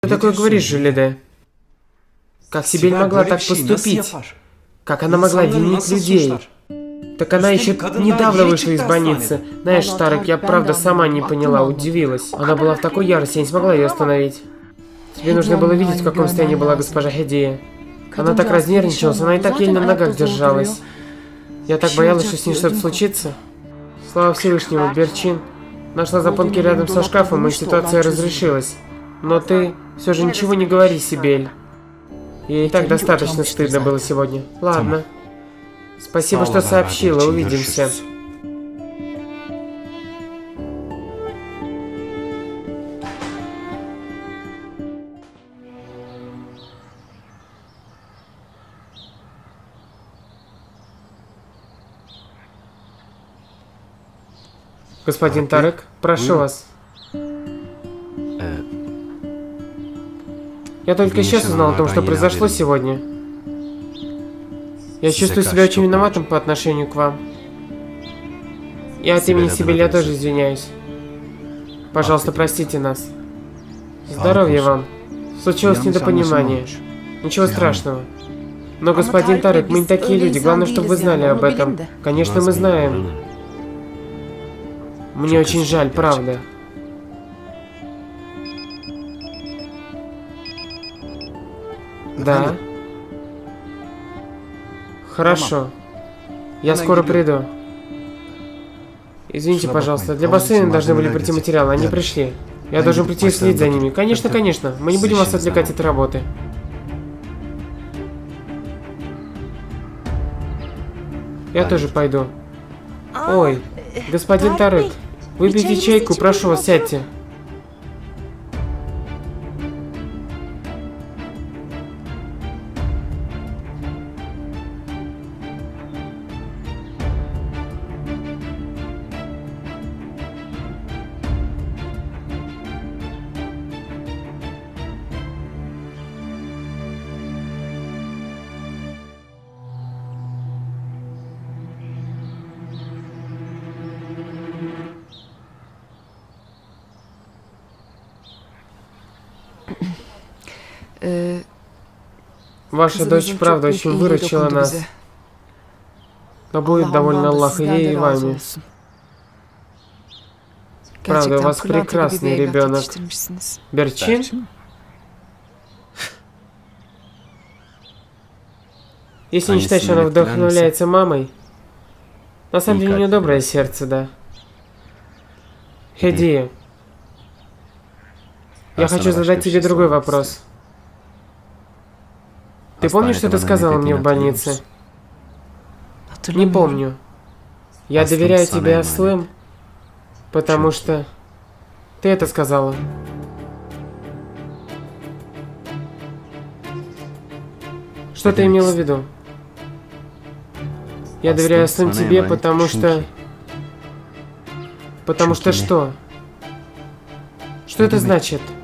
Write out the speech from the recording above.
такое говоришь, Жюлиде? Как Сибель могла так поступить? Как она могла винить людей? Так она еще недавно вышла из больницы. Знаешь, Тарек, я правда сама не поняла, удивилась. Она была в такой ярости, я не смогла ее остановить. Тебе нужно было видеть, в каком состоянии была госпожа Хедия. Она так разнервничалась, она и так еле на ногах держалась. Я так боялась, что с ней что-то случится. Слава Всевышнему, Берчин нашла запонки рядом со шкафом, и ситуация разрешилась. Но ты все же ничего не говори, Сибель. Ей и так достаточно стыдно было сегодня. Ладно. Спасибо, что сообщила, увидимся. Господин Тарек, прошу вас. Я только сейчас узнал о том, что произошло сегодня. Я чувствую себя очень виноватым по отношению к вам. И от имени Сибель я тоже извиняюсь. Пожалуйста, простите нас. Здоровья вам. Случилось недопонимание. Ничего страшного. Но, господин Тарек, мы не такие люди. Главное, чтобы вы знали об этом. Конечно, мы знаем. Мне очень жаль, правда. Да? Хорошо. Я скоро приду. Извините, пожалуйста, для бассейна должны были прийти материалы, они пришли. Я должен прийти и следить за ними. Конечно, конечно. Мы не будем вас отвлекать от работы. Я тоже пойду. Ой, господин Тарек, выпейте чайку, прошу вас, сядьте. Ваша дочь, правда, очень выручила нас. Но будет доволен Аллах и ей, и вами. Правда, у вас прекрасный ребенок. Берчин? Если не считать, что она вдохновляется мамой, на самом деле у нее доброе сердце, да. Хедия, я хочу задать тебе другой вопрос. Ты помнишь, что ты сказала мне в больнице? Не помню. Я доверяю тебе, Аслым, потому что ты это сказала. Что ты имела в виду? Я доверяю, Аслым, тебе, потому что... Потому что что? Что это значит?